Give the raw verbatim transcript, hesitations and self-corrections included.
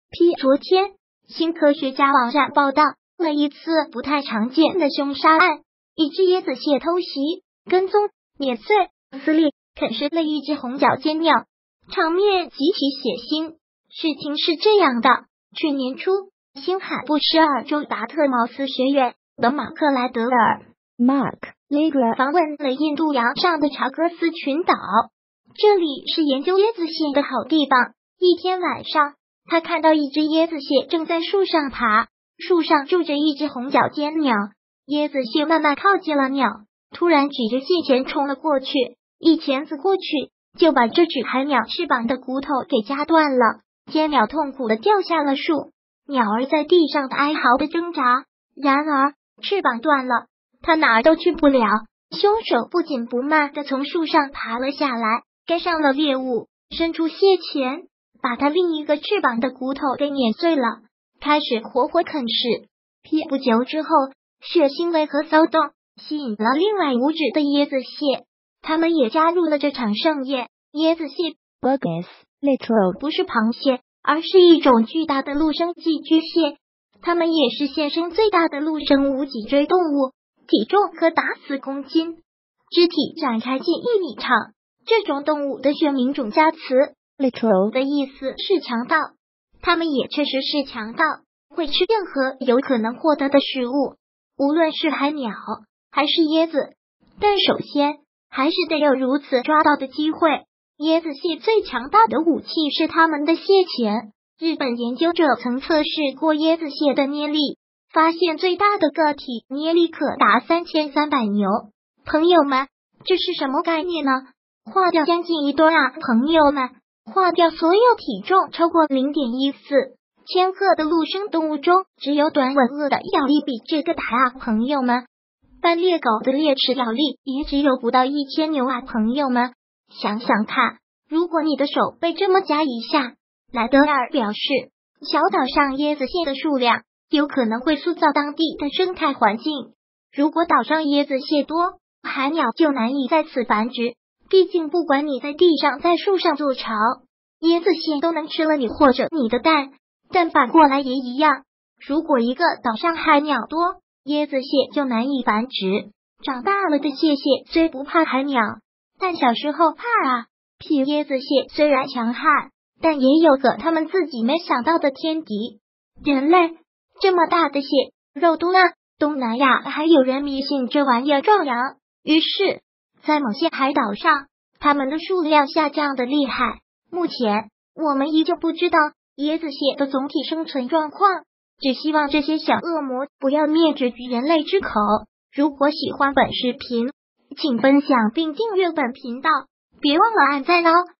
P 昨天，新科学家网站报道了一次不太常见的凶杀案，一只椰子蟹偷袭、跟踪、碾碎、撕裂、啃食了一只红脚尖鸟，场面极其血腥。事情是这样的，去年初，新罕布什尔州达特茅斯学院的马克莱德尔 Mark Legler 访问了印度洋上的查戈斯群岛，这里是研究椰子蟹的好地方。一天晚上，他看到一只椰子蟹正在树上爬，树上住着一只红脚尖鸟。椰子蟹慢慢靠近了鸟，突然举着蟹钳冲了过去，一钳子过去就把这只海鸟翅膀的骨头给夹断了。尖鸟痛苦的掉下了树，鸟儿在地上哀嚎的挣扎，然而翅膀断了，它哪儿都去不了。凶手不紧不慢的从树上爬了下来，跟上了猎物，伸出蟹钳，把它另一个翅膀的骨头给碾碎了，开始活活啃食。P 不久之后，血腥味和骚动吸引了另外五只的椰子蟹，他们也加入了这场盛宴。椰子蟹 Burgess Little 不是螃蟹，而是一种巨大的陆生寄居蟹，它们也是现生最大的陆生无脊椎动物，体重可达四公斤，肢体展开近一米长。这种动物的学名种加词 Little 的意思是强盗，它们也确实是强盗，会吃任何有可能获得的食物，无论是海鸟还是椰子，但首先还是得有如此抓到的机会。椰子蟹最强大的武器是它们的蟹钳。日本研究者曾测试过椰子蟹的捏力，发现最大的个体捏力可达三千三百牛。朋友们，这是什么概念呢？划掉将近一吨啊！朋友们，划掉所有体重超过 零点一四千克的陆生动物中，只有短吻鳄的咬力比这个大啊！朋友们，但猎狗的猎齿咬力也只有不到一千牛啊！朋友们，想想看，如果你的手被这么夹一下，莱德尔表示，小岛上椰子蟹的数量有可能会塑造当地的生态环境。如果岛上椰子蟹多，海鸟就难以在此繁殖。毕竟不管你在地上在树上筑巢，椰子蟹都能吃了你或者你的蛋，但反过来也一样。如果一个岛上海鸟多，椰子蟹就难以繁殖。长大了的蟹蟹虽不怕海鸟，但小时候怕啊。P 椰子蟹虽然强悍，但也有个他们自己没想到的天敌——人类。这么大的蟹，肉多啊！东南亚还有人迷信这玩意儿壮阳，于是在某些海岛上，它们的数量下降的厉害。目前我们依旧不知道椰子蟹的总体生存状况，只希望这些小恶魔不要灭绝于人类之口。如果喜欢本视频，请分享并订阅本频道，别忘了按赞哦。